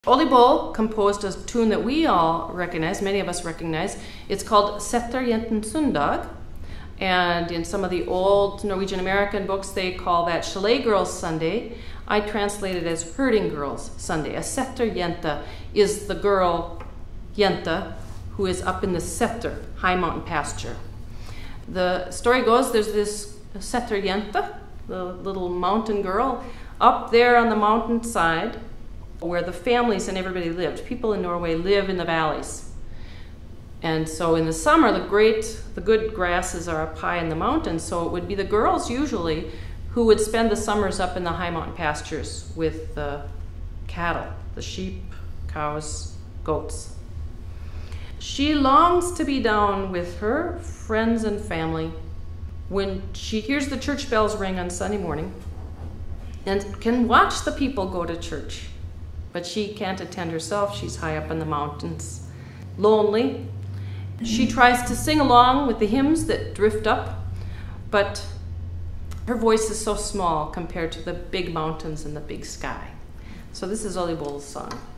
Ole Bull composed a tune that we all recognize, many of us recognize. It's called Setterjenten Sundag, and in some of the old Norwegian American books they call that Chalet Girls Sunday. I translate it as Herding Girls Sunday. A Setterjente is the girl, Jente, who is up in the Setter, high mountain pasture. The story goes, there's this Setterjente, the little mountain girl, up there on the mountainside where the families and everybody lived. People in Norway live in the valleys. And so in the summer, the good grasses are up high in the mountains, so it would be the girls usually who would spend the summers up in the high mountain pastures with the cattle, the sheep, cows, goats. She longs to be down with her friends and family when she hears the church bells ring on Sunday morning and can watch the people go to church. But she can't attend herself. She's high up in the mountains, lonely. She tries to sing along with the hymns that drift up, but her voice is so small compared to the big mountains and the big sky. So this is Ole Bull's song.